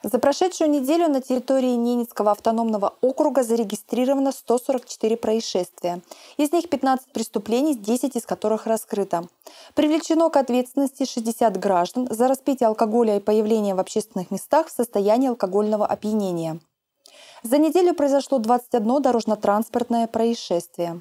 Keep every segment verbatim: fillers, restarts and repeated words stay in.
За прошедшую неделю на территории Ненецкого автономного округа зарегистрировано сто сорок четыре происшествия. Из них пятнадцать преступлений, десять из которых раскрыто. Привлечено к ответственности шестьдесят граждан за распитие алкоголя и появление в общественных местах в состоянии алкогольного опьянения. За неделю произошло двадцать одно дорожно-транспортное происшествие.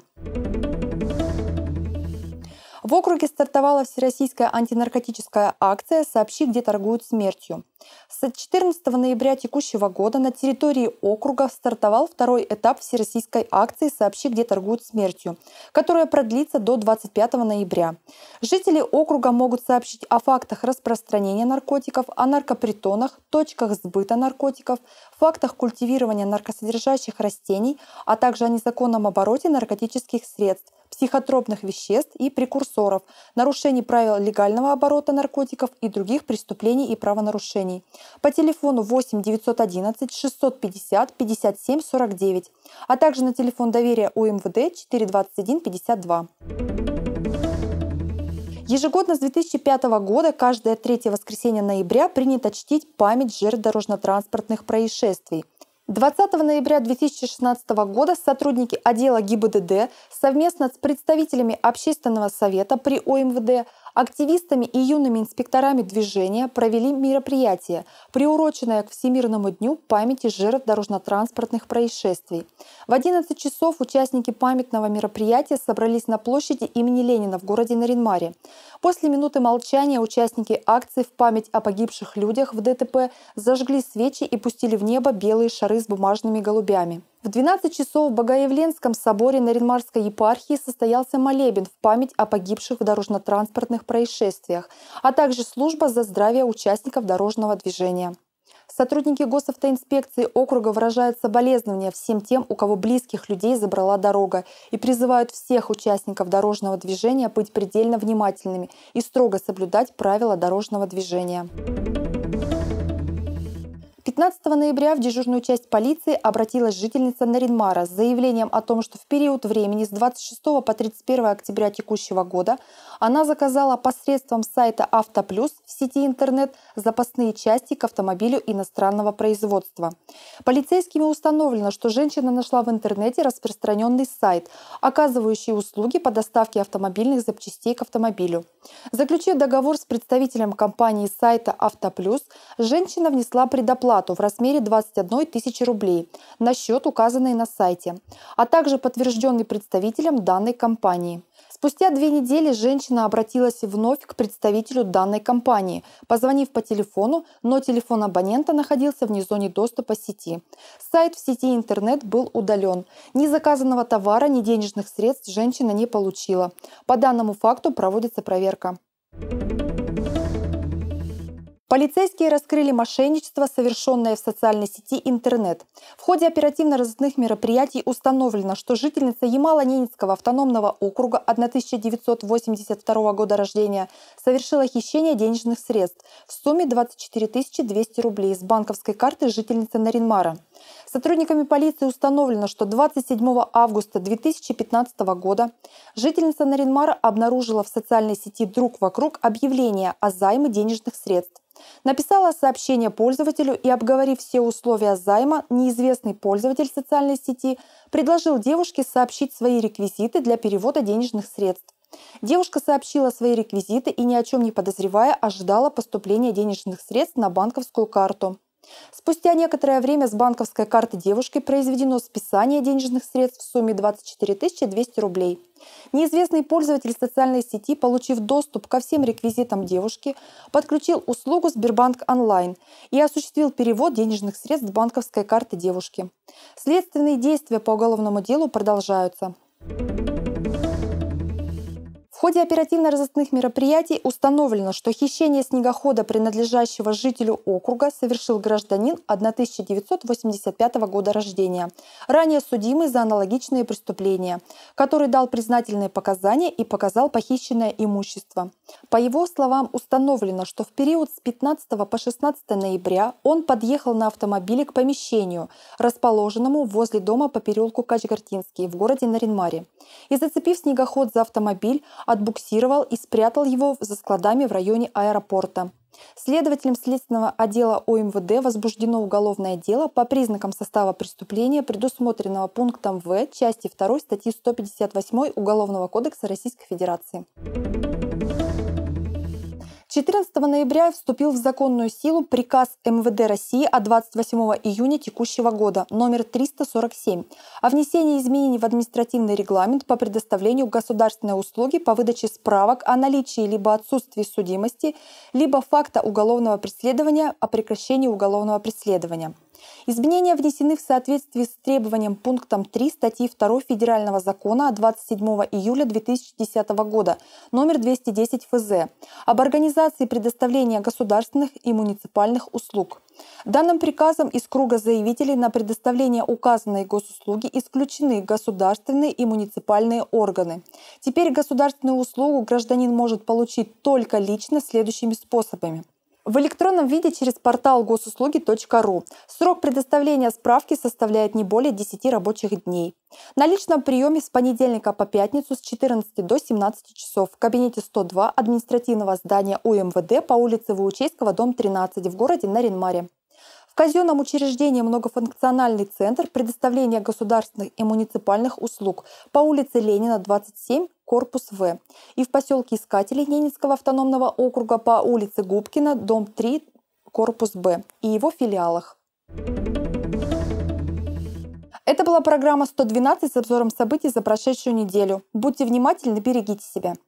В округе стартовала всероссийская антинаркотическая акция «Сообщи, где торгуют смертью». С четырнадцатого ноября текущего года на территории округа стартовал второй этап всероссийской акции «Сообщи, где торгуют смертью», которая продлится до двадцать пятого ноября. Жители округа могут сообщить о фактах распространения наркотиков, о наркопритонах, точках сбыта наркотиков, фактах культивирования наркосодержащих растений, а также о незаконном обороте наркотических средств, психотропных веществ и прекурсоров, нарушений правил легального оборота наркотиков и других преступлений и правонарушений. По телефону восемь девятьсот одиннадцать шестьсот пятьдесят пятьдесят семь сорок девять, а также на телефон доверия УМВД четыре двадцать один пятьдесят два. Ежегодно с две тысячи пятого года каждое третье воскресенье ноября принято чтить память жертв дорожно-транспортных происшествий. двадцатого ноября две тысячи шестнадцатого года сотрудники отдела ГИБДД совместно с представителями Общественного совета при ОМВД, активистами и юными инспекторами движения провели мероприятие, приуроченное к Всемирному дню памяти жертв дорожно-транспортных происшествий. В одиннадцать часов участники памятного мероприятия собрались на площади имени Ленина в городе Нарьян-Маре. После минуты молчания участники акции в память о погибших людях в ДТП зажгли свечи и пустили в небо белые шары с бумажными голубями. В двенадцать часов в Богоявленском соборе Нарьян-Марской епархии состоялся молебен в память о погибших в дорожно-транспортных происшествиях, а также служба за здравие участников дорожного движения. Сотрудники госавтоинспекции округа выражают соболезнования всем тем, у кого близких людей забрала дорога, и призывают всех участников дорожного движения быть предельно внимательными и строго соблюдать правила дорожного движения. пятнадцатого ноября в дежурную часть полиции обратилась жительница Нарьян-Мара с заявлением о том, что в период времени с двадцать шестого по тридцать первое октября текущего года она заказала посредством сайта «Автоплюс» в сети интернет запасные части к автомобилю иностранного производства. Полицейскими установлено, что женщина нашла в интернете распространенный сайт, оказывающий услуги по доставке автомобильных запчастей к автомобилю. Заключив договор с представителем компании сайта «Автоплюс», женщина внесла предоплату в размере двадцать одной тысячи рублей на счет, указанный на сайте, а также подтвержденный представителем данной компании. Спустя две недели женщина обратилась вновь к представителю данной компании, позвонив по телефону, но телефон абонента находился вне зоны доступа сети. Сайт в сети интернет был удален. Ни заказанного товара, ни денежных средств женщина не получила. По данному факту проводится проверка. Полицейские раскрыли мошенничество, совершенное в социальной сети интернет. В ходе оперативно-розыскных мероприятий установлено, что жительница Ямало-Ненецкого автономного округа тысяча девятьсот восемьдесят второго года рождения совершила хищение денежных средств в сумме двадцать четыре тысячи двести рублей с банковской карты жительницы Нарьян-Мара. Сотрудниками полиции установлено, что двадцать седьмого августа две тысячи пятнадцатого года жительница Нарьян-Мара обнаружила в социальной сети «Друг вокруг» объявление о займе денежных средств. Написала сообщение пользователю и, обговорив все условия займа, неизвестный пользователь социальной сети предложил девушке сообщить свои реквизиты для перевода денежных средств. Девушка сообщила свои реквизиты и, ни о чем не подозревая, ожидала поступления денежных средств на банковскую карту. Спустя некоторое время с банковской карты девушки произведено списание денежных средств в сумме двадцать четыре тысячи двести рублей. Неизвестный пользователь социальной сети, получив доступ ко всем реквизитам девушки, подключил услугу Сбербанк онлайн и осуществил перевод денежных средств с банковской карты девушки. Следственные действия по уголовному делу продолжаются. В ходе оперативно-розыскных мероприятий установлено, что хищение снегохода, принадлежащего жителю округа, совершил гражданин тысяча девятьсот восемьдесят пятого года рождения, ранее судимый за аналогичные преступления, который дал признательные показания и показал похищенное имущество. По его словам, установлено, что в период с пятнадцатого по шестнадцатое ноября он подъехал на автомобиле к помещению, расположенному возле дома по переулку Качгартинский в городе Нарьян-Маре, и, зацепив снегоход за автомобиль, отбуксировал и спрятал его за складами в районе аэропорта. Следователем следственного отдела О М В Д возбуждено уголовное дело по признакам состава преступления, предусмотренного пунктом В части второй статьи сто пятьдесят восемь Уголовного кодекса Российской Федерации. четырнадцатого ноября вступил в законную силу приказ М В Д России от двадцать восьмого июня текущего года номер триста сорок семь о внесении изменений в административный регламент по предоставлению государственной услуги по выдаче справок о наличии либо отсутствии судимости, либо факта уголовного преследования о прекращении уголовного преследования. Изменения внесены в соответствии с требованием пунктом три статьи второй Федерального закона от двадцать седьмого июля две тысячи десятого года номер двести десять Ф З об организации предоставления государственных и муниципальных услуг. Данным приказом из круга заявителей на предоставление указанной госуслуги исключены государственные и муниципальные органы. Теперь государственную услугу гражданин может получить только лично следующими способами. В электронном виде через портал госуслуги точка ру. Срок предоставления справки составляет не более десяти рабочих дней. На личном приеме с понедельника по пятницу с четырнадцати до семнадцати часов в кабинете сто два административного здания О М В Д по улице Ваучейского, дом тринадцать в городе Нарьян-Маре. В казенном учреждении многофункциональный центр предоставления государственных и муниципальных услуг по улице Ленина, двадцать семь, корпус В. И в поселке Искателей Ненецкого автономного округа по улице Губкина, дом три, корпус Б и его филиалах. Это была программа сто двенадцать с обзором событий за прошедшую неделю. Будьте внимательны, берегите себя.